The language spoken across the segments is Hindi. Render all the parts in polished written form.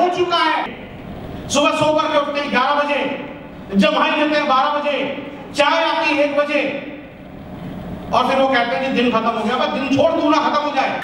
चुका है। सुबह सो करके उठते हैं 11 बजे, जमाई लेते हैं 12 बजे, चाय आती है 1 बजे, और फिर वो कहते हैं कि दिन खत्म हो गया। बस दिन छोड़ दूं ना, खत्म हो जाए।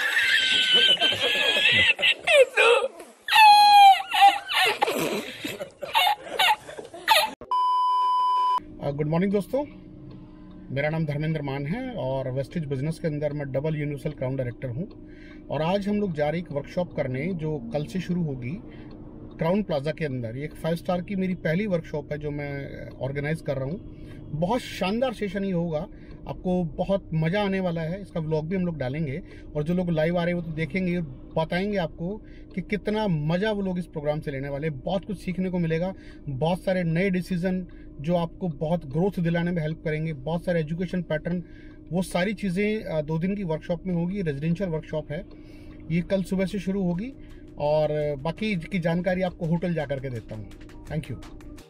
गुड मॉर्निंग दोस्तों, मेरा नाम धर्मेंद्र मान है और वेस्टेज बिजनेस के अंदर मैं डबल यूनिवर्सल क्राउन डायरेक्टर हूं। और आज हम लोग जा रहे हैं एक वर्कशॉप करने जो कल से शुरू होगी क्राउन प्लाजा के अंदर। ये एक 5 स्टार की मेरी पहली वर्कशॉप है जो मैं ऑर्गेनाइज कर रहा हूं। बहुत शानदार सेशन ये होगा, आपको बहुत मज़ा आने वाला है। इसका व्लॉग भी हम लोग डालेंगे और जो लोग लाइव आ रहे हैं वो तो देखेंगे, बताएंगे आपको कि कितना मज़ा वो लोग इस प्रोग्राम से लेने वाले। बहुत कुछ सीखने को मिलेगा, बहुत सारे नए डिसीजन जो आपको बहुत ग्रोथ दिलाने में हेल्प करेंगे, बहुत सारे एजुकेशन पैटर्न, वो सारी चीज़ें 2 दिन की वर्कशॉप में होगी। रेजिडेंशियल वर्कशॉप है, ये कल सुबह से शुरू होगी और बाकी की जानकारी आपको होटल जा कर के देता हूँ। Thank you.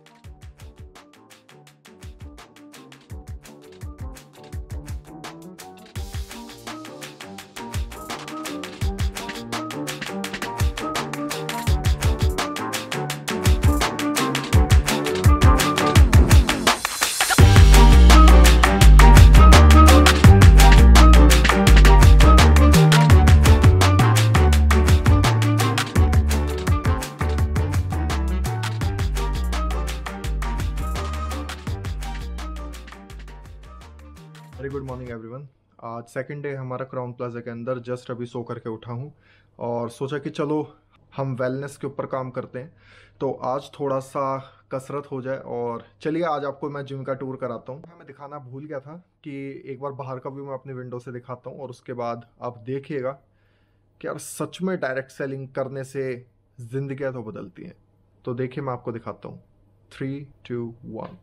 Very good morning everyone. आज सेकंड डे हमारा क्राउन प्लाजा के अंदर। जस्ट अभी सो करके उठा हूँ और सोचा कि चलो हम वेलनेस के ऊपर काम करते हैं, तो आज थोड़ा सा कसरत हो जाए। और चलिए आज आपको मैं जिम का टूर कराता हूँ। मैं दिखाना भूल गया था कि एक बार बाहर का व्यू मैं अपनी विंडो से दिखाता हूँ और उसके बाद आप देखिएगा कि यार सच में डायरेक्ट सेलिंग करने से जिंदगियाँ तो बदलती हैं। तो देखिए मैं आपको दिखाता हूँ। 3, 2, 1।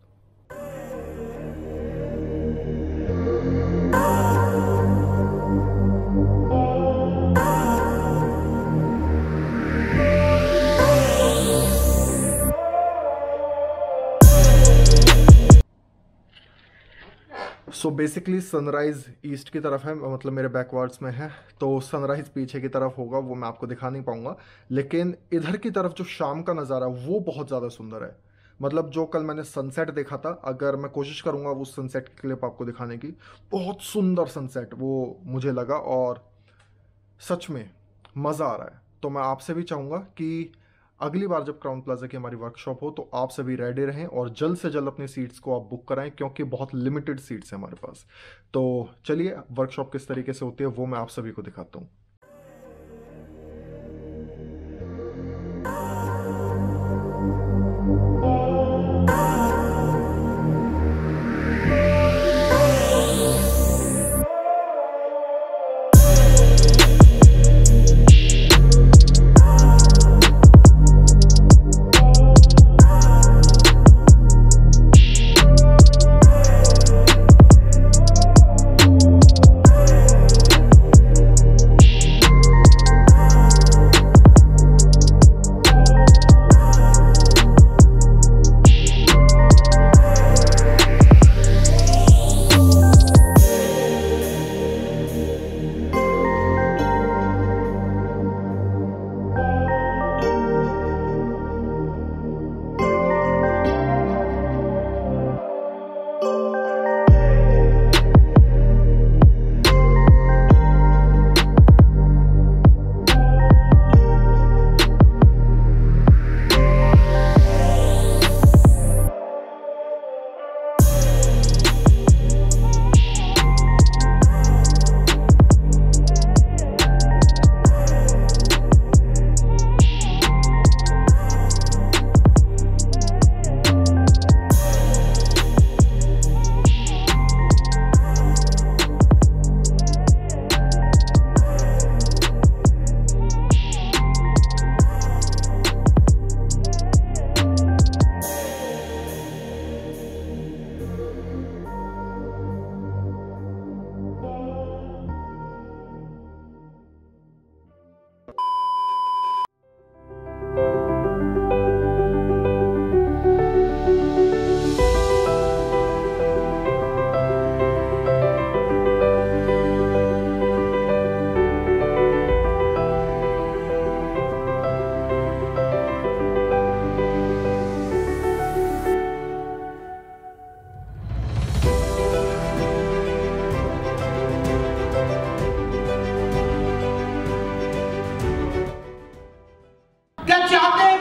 सो बेसिकली सनराइज़ ईस्ट की तरफ है, मतलब मेरे बैकवर्ड्स में है, तो सनराइज़ पीछे की तरफ होगा, वो मैं आपको दिखा नहीं पाऊंगा। लेकिन इधर की तरफ जो शाम का नज़ारा वो बहुत ज़्यादा सुंदर है। मतलब जो कल मैंने सनसेट देखा था, अगर मैं कोशिश करूंगा उस सनसेट की क्लिप आपको दिखाने की, बहुत सुंदर सनसेट वो मुझे लगा और सच में मज़ा आ रहा है। तो मैं आपसे भी चाहूँगा कि अगली बार जब क्राउन प्लाजा की हमारी वर्कशॉप हो तो आप सभी रेडी रहें और जल्द से जल्द अपनी सीट्स को आप बुक कराएं, क्योंकि बहुत लिमिटेड सीट्स हैं हमारे पास। तो चलिए वर्कशॉप किस तरीके से होती है वो मैं आप सभी को दिखाता हूँ।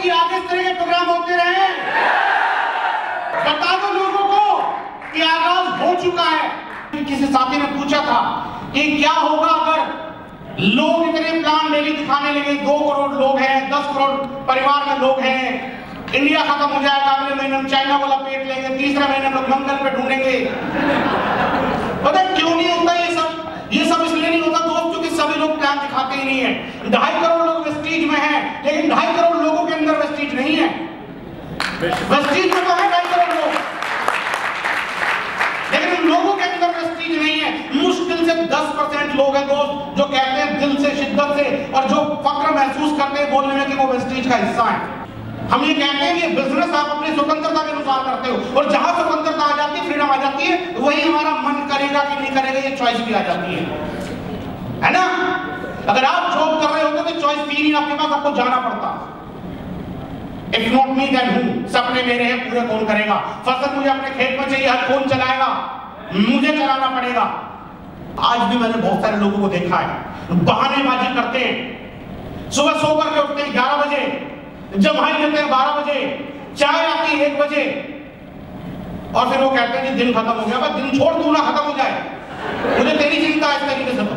कि आगे इस तरह के प्रोग्राम होते रहे? बता दो लोगों को कि आगाज हो चुका है। किसी साथी ने पूछा था कि क्या होगा अगर लोग इतने प्लान डेली दिखाने लगे, 2 करोड़ लोग हैं, 10 करोड़ परिवार में लोग हैं, इंडिया खत्म हो जाएगा, अगले महीने हम चाइना वाला पेट लेंगे, तीसरे महीने हम लोग मंगल पे ढूंढेंगे। पता क्यों नहीं होता ये सब? ये सब इसलिए नहीं होता दोस्त क्योंकि सभी लोग प्लान दिखाते ही नहीं है। 2.5 करोड़ लोग वेस्टीज में हैं, लेकिन 2.5 करोड़ लोगों के अंदर वेस्टीज नहीं है। वेस्टीज में तो है 2.5 करोड़ लोग, लेकिन उन लोगों के अंदर वेस्टीज नहीं है। मुश्किल से 10% लोग हैं दोस्त जो कहते हैं दिल से, शिद्दत से, और जो फक्र महसूस करते हैं बोलने में कि वो वेस्टीज का हिस्सा है। हम ये कहते हैं कि बिजनेस आप अपनी स्वतंत्रता के अनुसार करते हो, और जहां स्वतंत्रता आ जाती है, फ्रीडम आ जाती है, वही हमारा मन करेगा कि नहीं करेगा, ये चॉइस भी आ जाती है ना? अगर आप जॉब कर रहे होते तो चॉइस थी नहीं आपके पास, आपको जाना पड़ता। If not me then who? सपने मेरे हैं, पूरे कौन करेगा? फसल मुझे अपने खेत में चाहिए, हर कौन चलाएगा? मुझे चलाना पड़ेगा। आज भी मैंने बहुत सारे लोगों को देखा है बहानेबाजी करते हैं। सुबह सो करके उठते हैं 11 बजे, जम्हाई लेते हैं 12 बजे, चाय आती है 1 बजे, और फिर वो कहते हैं कि दिन खत्म हो गया। बस दिन छोड़ दूं ना, खत्म हो जाए, मुझे तेरी चिंता है इस तरीके से।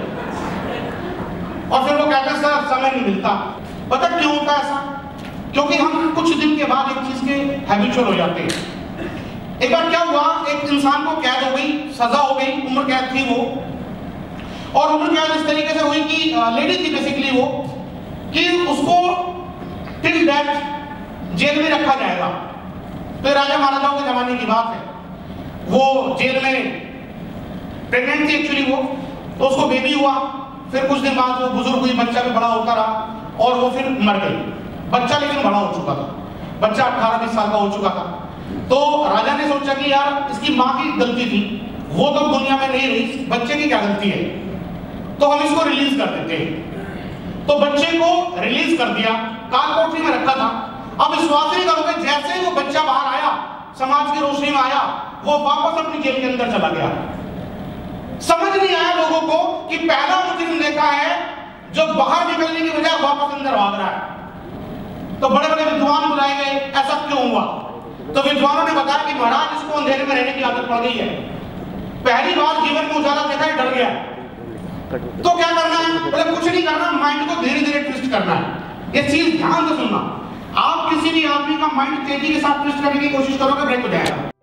तो और फिर वो कहते हैं सर समय नहीं मिलता। पता क्यों होता है ऐसा? क्योंकि हम कुछ दिन के बाद एक चीज के हैबिचुअल हो जाते हैं। एक बार क्या हुआ, एक इंसान को कैद हो गई, सजा हो गई, उम्र कैद थी वो, और उम्र कैद इस तरीके से हुई कि लेडी थी बेसिकली वो, कि उसको टिल डेथ जेल में रखा जाएगा। तो राजा महाराजाओं के जमाने की बात है। वो जेल में प्रेग्नेंट थी एक्चुअली वो, तो उसको बेबी हुआ। फिर कुछ दिन बाद वो बुजुर्ग हुई, बच्चा भी बड़ा होता रहा, और वो फिर मर गई। बच्चा लेकिन बड़ा हो चुका था, बच्चा 18-20 साल का हो चुका था। तो राजा ने सोचा कि यार इसकी माँ की गलती थी, वो तो दुनिया में नहीं रही, बच्चे की क्या गलती है, तो हम इसको रिलीज कर देते हैं। तो बच्चे को रिलीज कर दिया, कालकोठरी में रखा था। अब विश्वास नहीं करोगे, जैसे ही वो बच्चा बाहर आया, समाज की रोशनी में आया, वो वापस अपनी जेल के अंदर चला गया। समझ नहीं आया लोगों को कि पहला मुजरिम देखा है जो बाहर निकलने की बजाय वापस अंदर भाग रहा है। तो बड़े बड़े विद्वान बुलाए गए, ऐसा क्यों हुआ? तो विद्वानों ने बताया कि महाराज इसको अंधेरे में रहने की आदत पड़ गई है, पहली बार जीवन में उजाला देखा है, डर गया। तो क्या करना है? मतलब कुछ नहीं करना, माइंड को धीरे धीरे ट्विस्ट करना है। ये चीज ध्यान से सुनना, आप किसी भी आदमी का माइंड तेजी के साथ ट्विस्ट करने की कोशिश करोगे, ब्रेक हो जाएगा।